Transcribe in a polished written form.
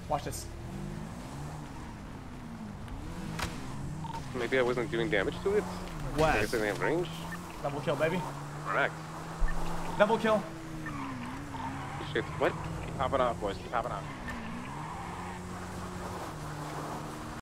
Watch this. Maybe I wasn't doing damage to it. What? I guess I didn't have range. Double kill, baby. Correct. Double kill. Shit, what? Keep popping off, boys. Keep popping off.